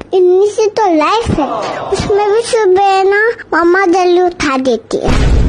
इनमें से तो लाइफ है, उसमें भी सुबह ना मम्मा जल्दी उठा देती है।